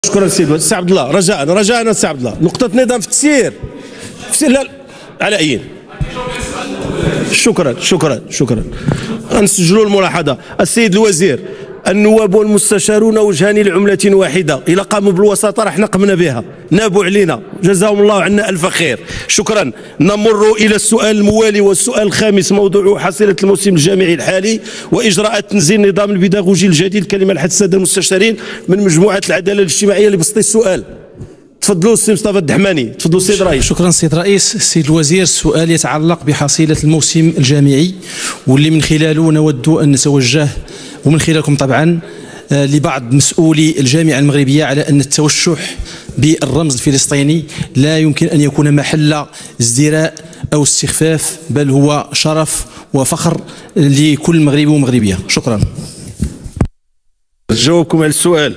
شكرا سي عبد الله. رجاء سي عبد الله، نقطة نظام في التسيير لا على أين. شكرا غنسجلوا الملاحظة. السيد الوزير، النواب والمستشارون وجهان لعملة واحدة، إلا قاموا بالوساطة رح نقمنا بها، نابوا علينا، جزاهم الله عنا ألف خير. شكرا. نمر إلى السؤال الموالي والسؤال الخامس، موضوع حصيلة الموسم الجامعي الحالي وإجراءات تنزيل النظام البيداغوجي الجديد. الكلمة لحد السادة المستشارين من مجموعة العدالة الاجتماعية اللي بسطي السؤال. تفضلوا السي مصطفى الدحماني. تفضلوا السيد الرئيس. شكرا سيد الرئيس. السيد الوزير، السؤال يتعلق بحصيلة الموسم الجامعي، واللي من خلاله نود أن نتوجه ومن خلالكم طبعا لبعض مسؤولي الجامعة المغربية على أن التوشح بالرمز الفلسطيني لا يمكن أن يكون محل ازدراء أو استخفاف، بل هو شرف وفخر لكل مغربي ومغربية. شكرا. جاوبكم على السؤال.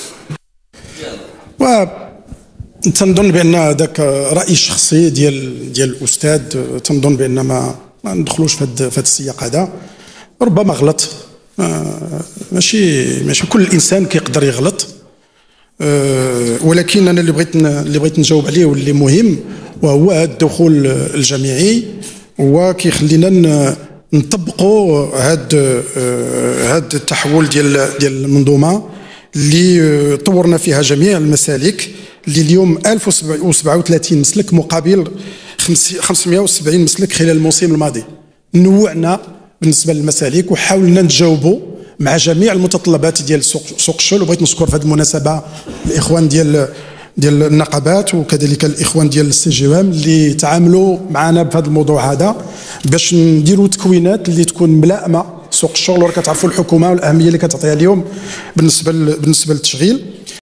تنظن بان هذاك راي شخصي ديال الاستاذ، تنظن بان ما ندخلوش في هذا السياق هذا. ربما غلط، ماشي كل انسان كيقدر يغلط، ولكن انا اللي بغيت نجاوب عليه واللي مهم وهو هذا الدخول الجامعي، هو كيخلينا نطبقوا هذا التحول ديال المنظومه اللي طورنا فيها جميع المسالك، اللي اليوم 1037 مسلك مقابل 570 مسلك خلال الموسم الماضي. نوعنا بالنسبه للمسالك وحاولنا نتجاوبوا مع جميع المتطلبات ديال سوق الشغل. وبغيت نشكر في هذه المناسبه الاخوان ديال النقابات وكذلك الاخوان ديال السي جي ام اللي تعاملوا معنا بهذا الموضوع هذا باش نديروا تكوينات اللي تكون ملائمه سوق الشغل. وراك تعرفوا الحكومه والاهميه اللي كتعطيها اليوم بالنسبه للتشغيل.